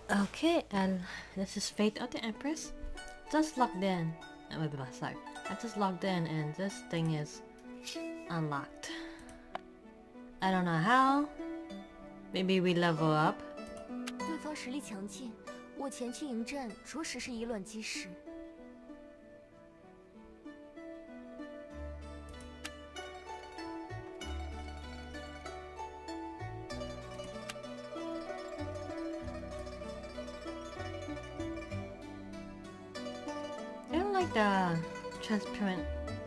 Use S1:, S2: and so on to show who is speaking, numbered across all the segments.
S1: Okay, and this is Fate of the Empress. Just logged in. Sorry. I just logged in and this thing is unlocked. I don't know how. Maybe we level up.
S2: 对方实力强劲，我前去迎战，着实是以卵击石。
S1: I don't like the transparent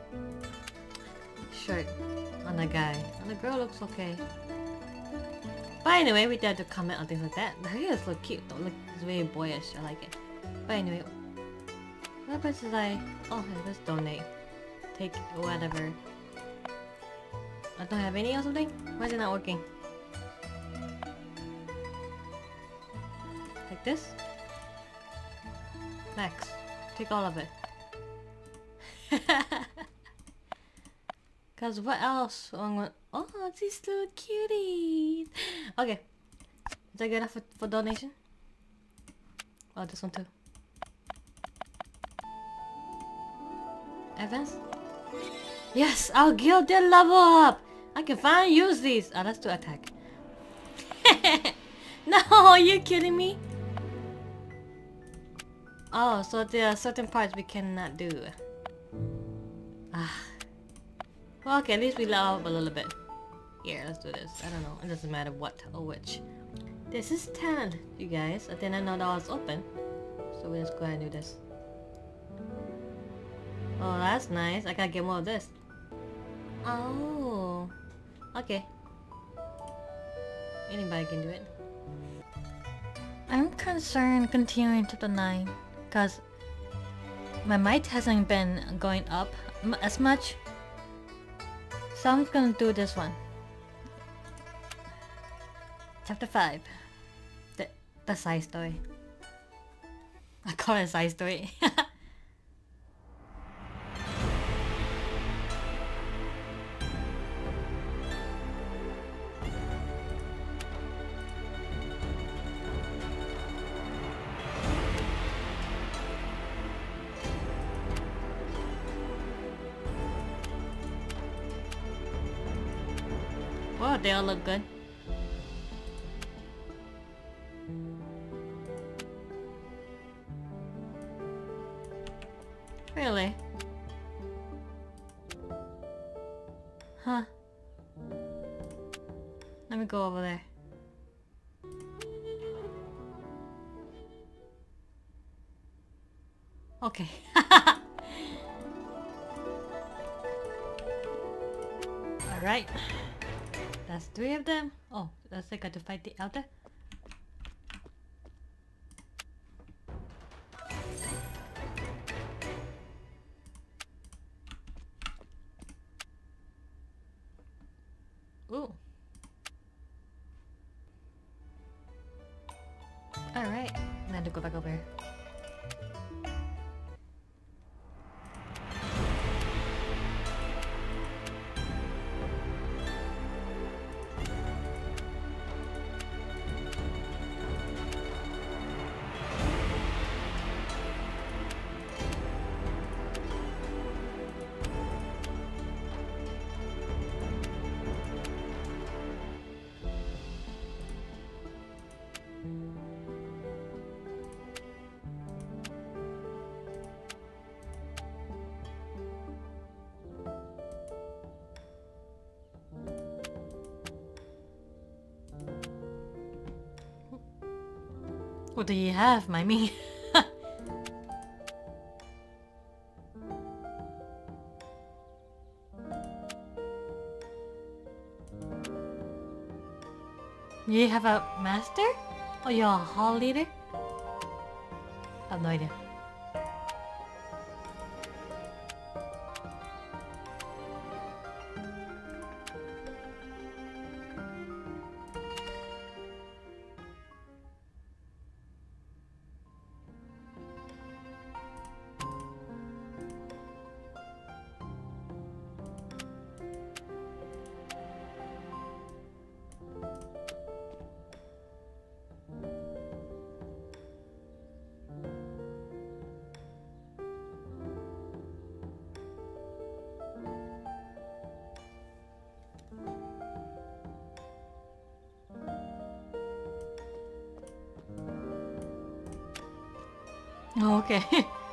S1: shirt on the guy. On the girl looks okay. But anyway, we dare to comment on things like that. The hair is look cute though. Look, it's very boyish. I like it. But anyway, what happens is oh, okay, let's donate. Take whatever. I don't have any or something? Why is it not working? Like this? Max, take all of it. Cause what else? Oh, these little cuties. Okay, is that good enough for donation? Oh, this one too. Advance? Yes, our guild did level up. I can finally use these. Oh, let's do attack. No, are you kidding me? Oh, so there are certain parts we cannot do. Ah. Well, okay, at least we level up a little bit. Here, let's do this. I don't know. It doesn't matter what or which. This is 10, you guys. I didn't know that was open. So we'll just go ahead and do this. Oh, that's nice. I gotta get more of this. Oh. Okay. Anybody can do it. I'm concerned continuing to the 9. Because my might hasn't been going up as much. So I'm gonna do this one. Chapter 5. The side story. I call it a side story. Wow, they all look good. Really? Huh. Let me go over there. Okay. Alright. That's 3 of them. Oh, that's I got to fight the elder. Ooh. Alright. Now to go back over here. What do you have, Mimi? You have a master? Or you're a hall leader? I have no idea. Okay.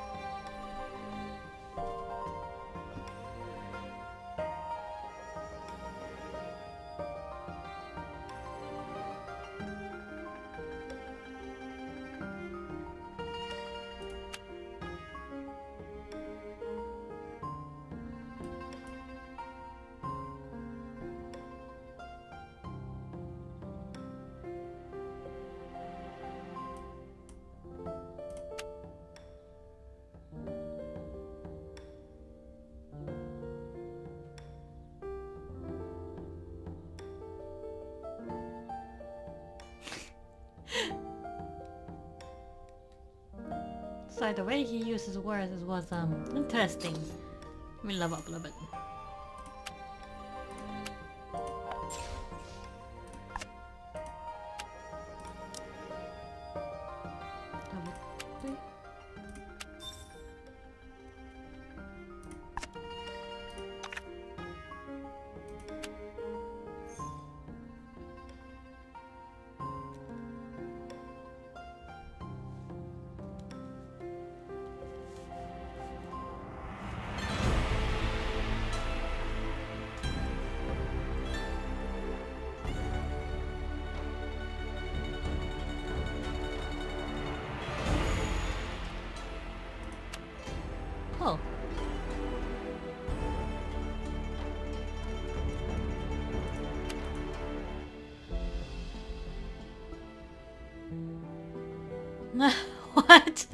S1: So the way he uses words was interesting. Let me level up a little bit. Level 3. Oh. What?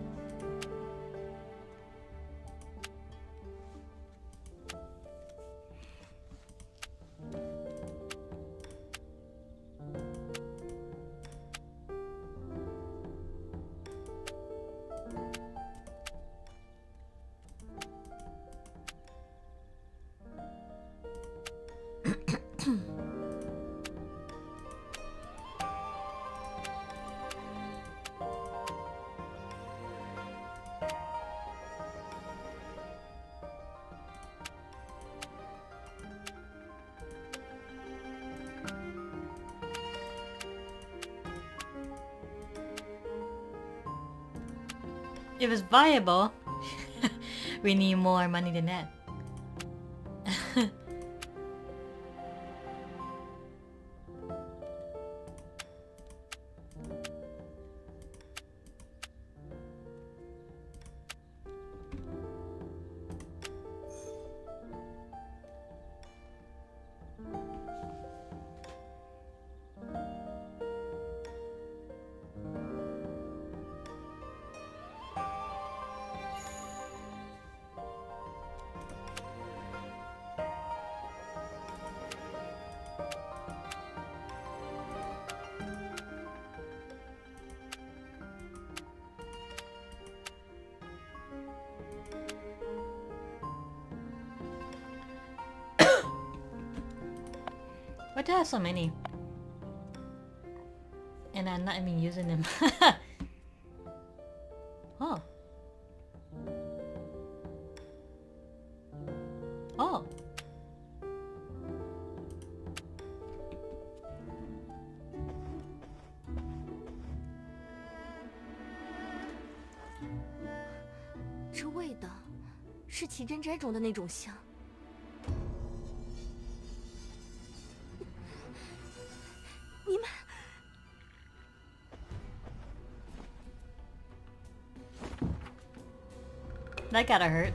S1: If it's viable, we need more money than that. Why do I have so many? And I'm not even using them. Oh. Oh.
S2: 这味道是奇珍斋中的那种香。你们
S1: That gotta hurt.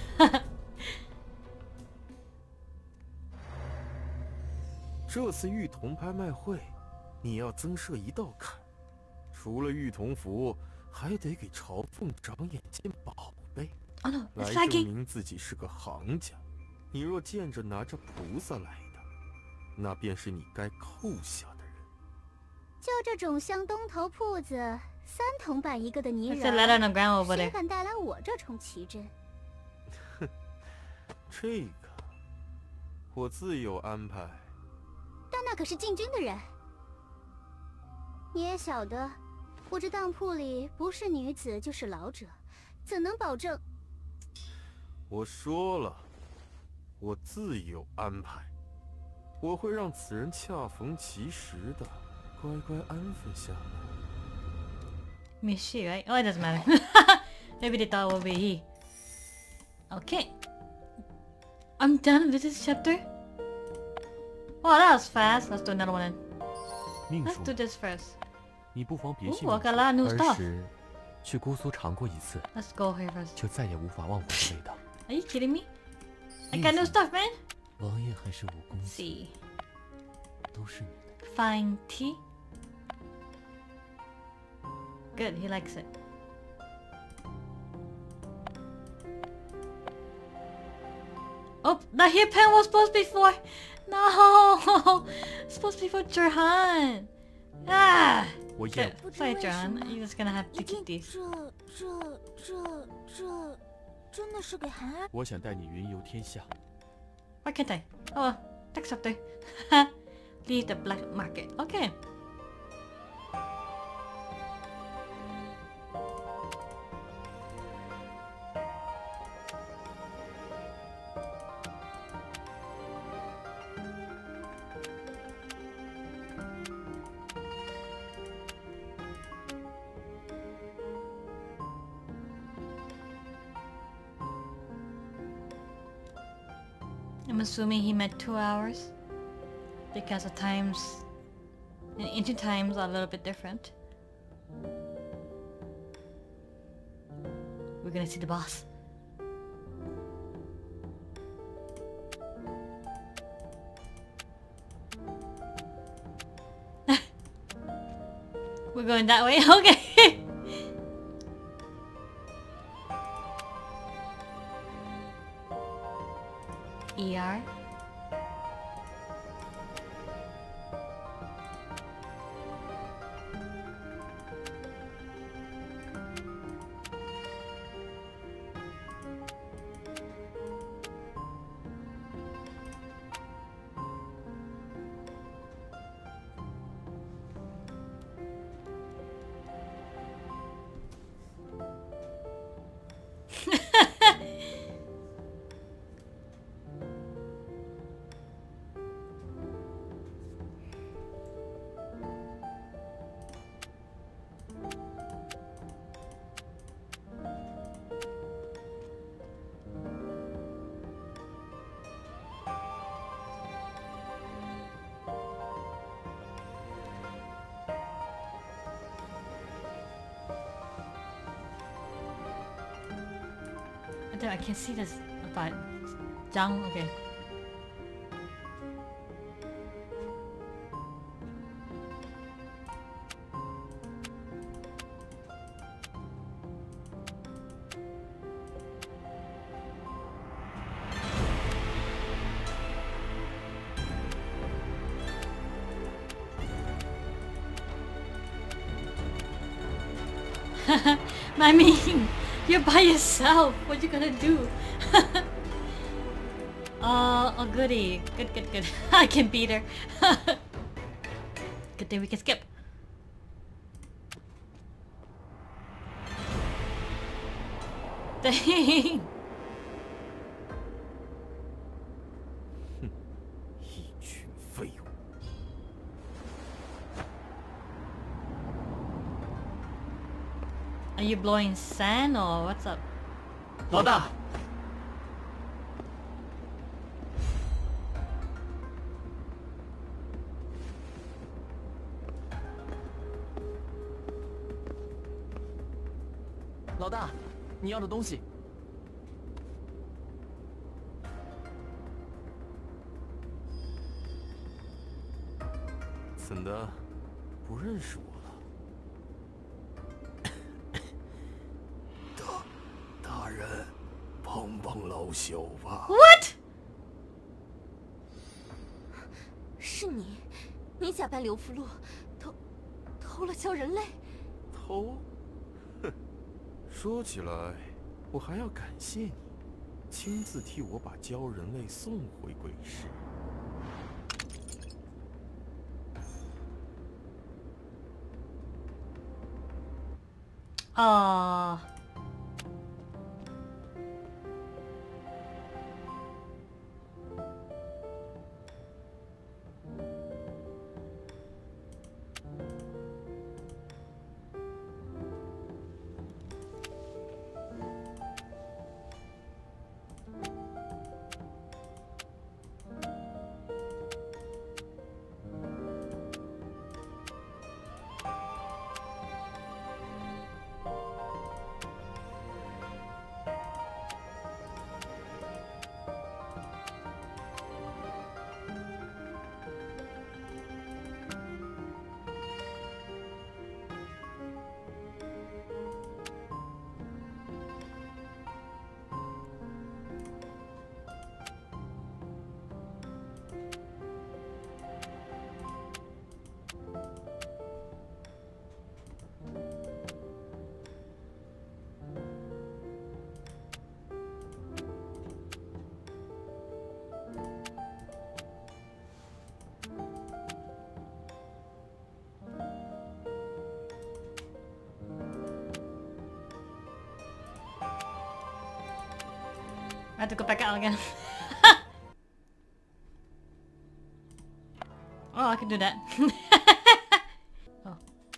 S3: 这次玉铜拍卖会，你要增设一道坎，除了玉铜符，还得给朝奉长眼件宝贝，
S1: Oh no,
S3: 来
S1: it's
S3: 证
S1: lagging.
S3: 明自己是个行家。你若见着拿着菩萨来的，那便是你该扣下的人。
S4: 就这种像东头铺子3铜板一个的泥
S1: There's a letter
S4: 人，
S1: on the ground over
S4: 谁
S1: there.
S4: 敢带来我这重奇珍？
S3: 这个，我自有安排。
S4: 但那可是禁军的人。你也晓得，我这当铺里不是女子就是老者，怎能保证？
S3: 我说了，我自有安排。我会让此人恰逢其时的，乖乖安分下来。
S1: Miss she, right? Oh, it doesn't matter. Maybe they thought it would be he. Okay. I'm done with this chapter. Wow, that was fast. Let's do another one then.
S3: 命
S1: Let's
S3: 叔
S1: do，this first.
S3: 你不妨别
S1: Ooh,
S3: 信
S1: I
S3: 命
S1: got a lot of new
S3: 儿
S1: stuff.
S3: 时去姑苏尝过一次，
S1: Let's go here first.
S3: 就再也无法忘怀的味道。
S1: Are you kidding me? I got new stuff, man.
S3: 王爷还是武公
S1: Let's
S3: 子，
S1: see.
S3: 都是你的。
S1: Fine tea. Good, he likes it. Oh, the hip pen was supposed to be for... No! It's supposed to be for Jerhan. Ah!
S3: 我厌
S1: Good. Sorry, Jerhan. You're just gonna have
S2: 一
S1: to keep
S2: 定
S1: these.
S2: 这真的是给韩儿？
S3: 我想带你云游天下。
S1: Why can't I? Oh well, next chapter. Leave the black market. Okay. I'm assuming he meant 2 hours because the times in ancient times are a little bit different. We're gonna see the boss. We're going that way? Okay. ER. I can see this, but Zhang, okay. I mean, you're by yourself. What you gonna do? Oh, goody. Good, good, good. I can beat her. Good thing we can skip. Dang.
S3: 一群废物！
S1: Are you blowing sand or what's up?
S5: 老大，老大，你要的东西。
S3: 怎的，不认识我了？大人，帮帮老小吧。
S1: What?
S2: 是你，你假扮刘福禄，偷了教人类。
S3: 偷？哼，说起来，我还要感谢你，亲自替我把鲛人类送回鬼市。
S1: Oh. I have to go back out again. Oh, I can do that. Oh.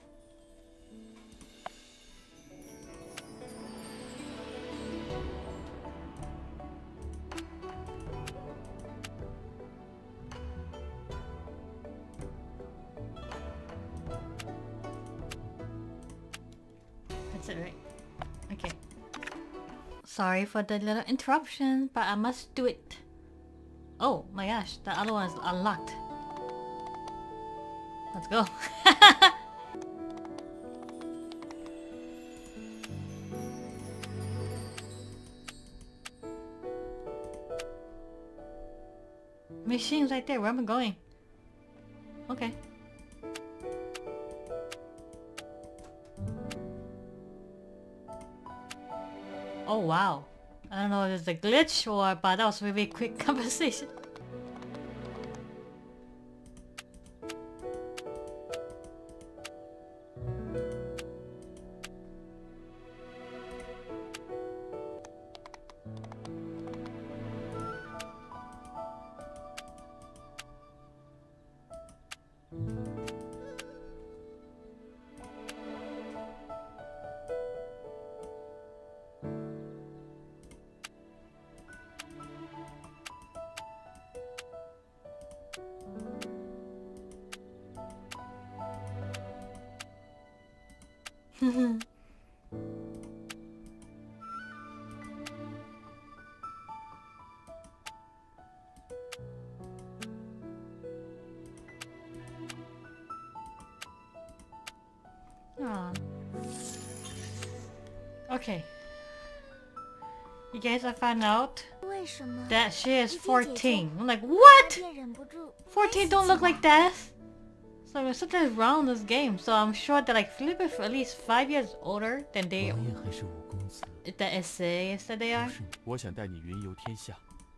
S1: That's it, right? Okay. Sorry for the little interruption, but I must do it. Oh my gosh, the other one is unlocked. Let's go. Machine's right there. Where am I going? Okay. Oh wow. I don't know if it's a glitch or, but that was a really quick conversation. Aw. Okay. You guys, I found out
S2: 为什么
S1: that she is
S2: 一见姐姐
S1: 14. I'm like, what?
S2: 便忍不住
S1: 14 don't look like that. So there's something wrong in this game. So I'm sure that like Philip is at least 5 years older than they
S3: 王爷还是五公子，
S1: the essay said they are.
S3: 不是你，我想带你云游天下。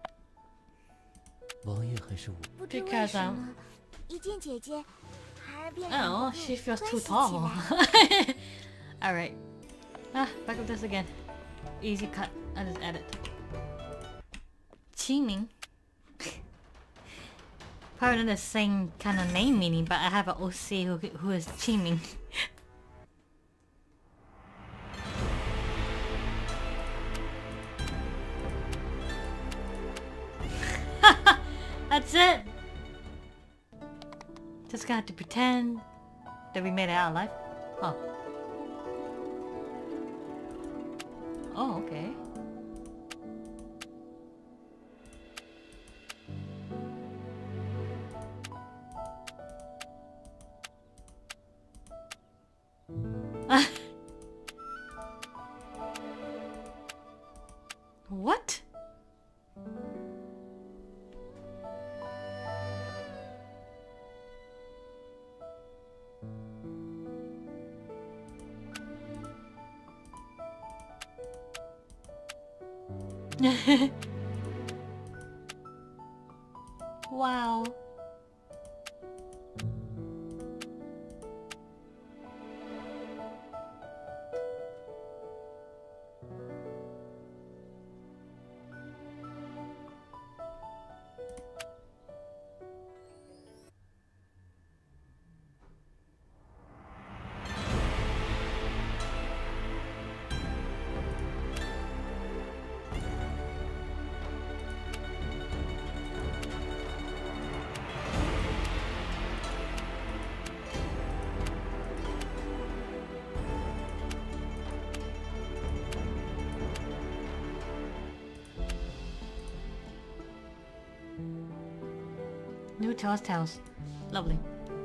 S3: 王爷还是五，
S2: 不知为
S1: Because
S2: 什么一见姐姐孩儿便忍
S1: Oh,
S2: 不
S1: she
S2: 住
S1: feels
S2: 欢
S1: too
S2: 喜起
S1: tall.
S2: 来
S1: Alright. Ah, back up this again. Easy cut. I just edit. Qingming. Probably not the same kind of name meaning, but I have an OC who is Qingming. That's it! Just gonna have to pretend that we made it out alive. Oh. Oh, okay. What? Wow. New Tales. Lovely.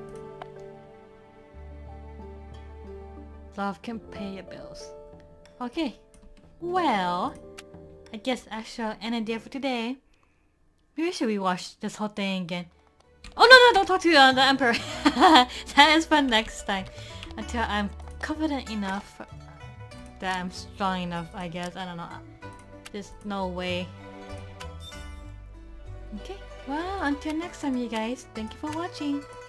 S1: Love can pay your bills. Okay. Well, I guess I shall end it there for today. Maybe should we watch this whole thing again? Oh no, don't talk to the Emperor. That is for next time. Until I'm confident enough that I'm strong enough, I guess. I don't know. There's no way. Okay. Well, until next time, you guys. Thank you for watching.